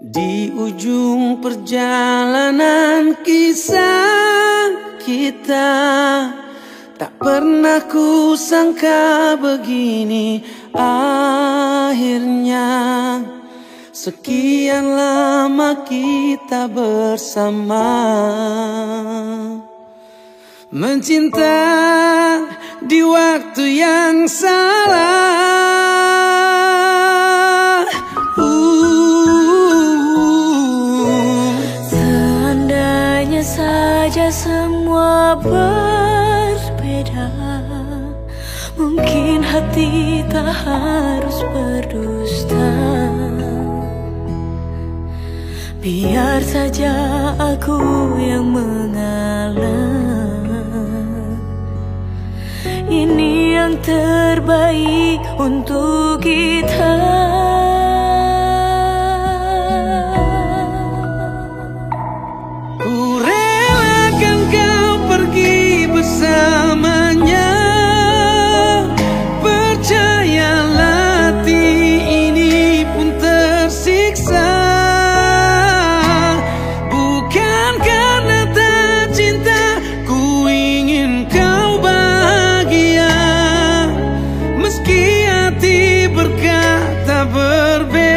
Di ujung perjalanan kisah kita, tak pernah ku sangka begini akhirnya. Sekian lama kita bersama, mencinta di waktu yang salah. Seandainya saja semua berbeda, mungkin hati tak harus berdusta. Biar saja aku yang mengalah. Ini yang terbaik untuk kita. Ku relakan kau pergi bersamanya. Percayalah hati ini pun tersiksa. Bukan karena tak cinta, ku ingin kau bahagia. Meski hati berkata berbeda,